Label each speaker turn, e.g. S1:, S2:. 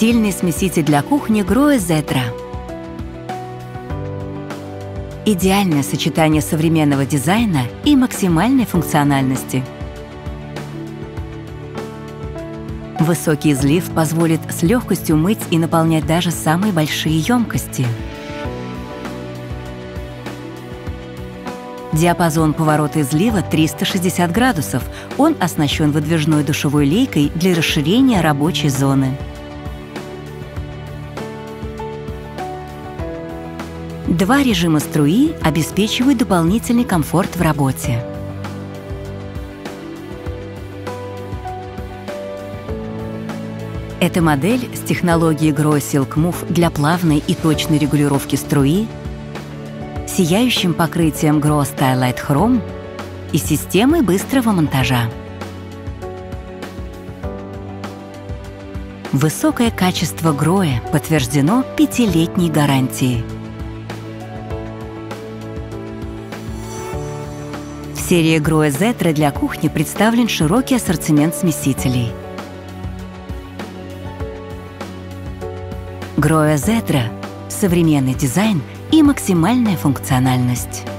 S1: Стильный смеситель для кухни Grohe Zetra. Идеальное сочетание современного дизайна и максимальной функциональности. Высокий излив позволит с легкостью мыть и наполнять даже самые большие емкости. Диапазон поворота излива 360 градусов. Он оснащен выдвижной душевой лейкой для расширения рабочей зоны. Два режима струи обеспечивают дополнительный комфорт в работе. Эта модель с технологией Grohe Silk Move для плавной и точной регулировки струи, сияющим покрытием Grohe Stylight Chrome и системой быстрого монтажа. Высокое качество Grohe подтверждено 5-летней гарантией. В серии Grohe Zetra для кухни представлен широкий ассортимент смесителей. Grohe Zetra – современный дизайн и максимальная функциональность.